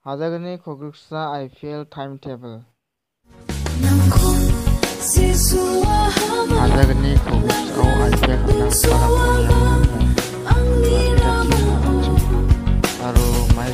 Hajagani Koguksa IPL timetable. Hajagani Koguksa IPL baru mai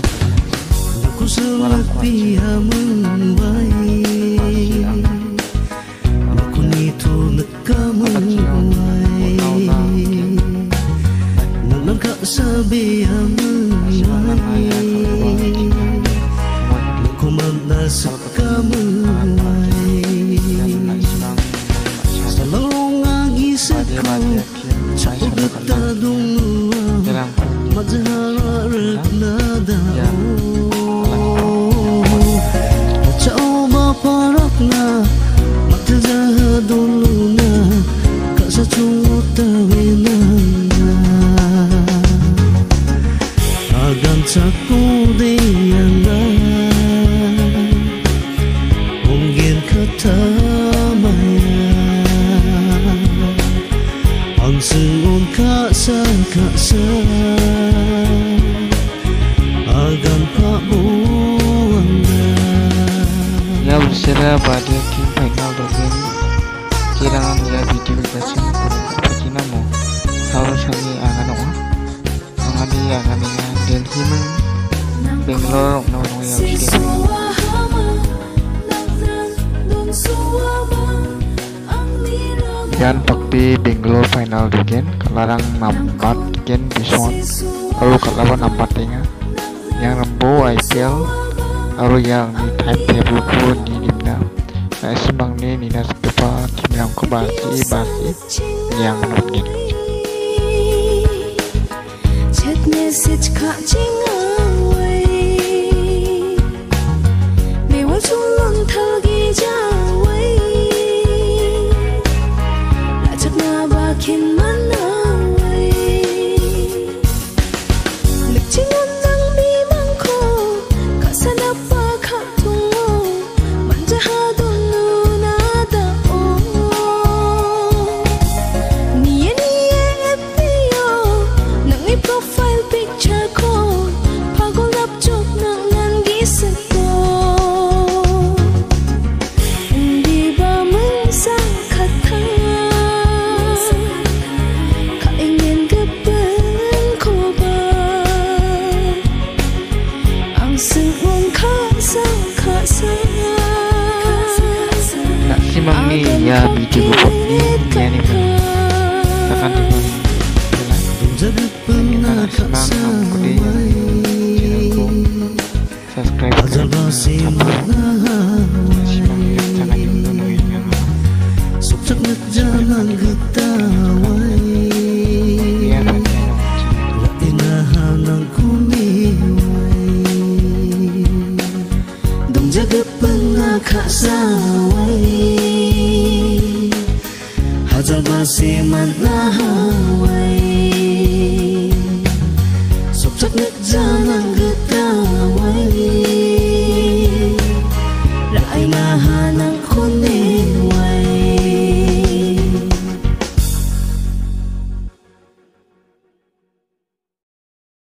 Ya bersera pada game final dogen kirangan ya video version seperti namo harus kami akan mengadi akan Delhi Bangalore no ya dan pakti Bangalore final dogen kelarang nampat gen bison lalu kalawan nampat tinga yang rembo IPL lalu yang di timetable pun di dimna semang ni nina sepepa tim yang kebasi yang mungkin chat message kak jingawai mewah culon thalgi jawai lacak na bakin manawai lekcingan nang mimangko kasanapa katungo manjahadon nunada niye FBO nang i-profile picture ko pagolap jok nang nangisip ko hindi ba mangsangkata kaingin gaban ko ba ang singong kasa nak simang ni ya video buat ni ni akan dengan subscribe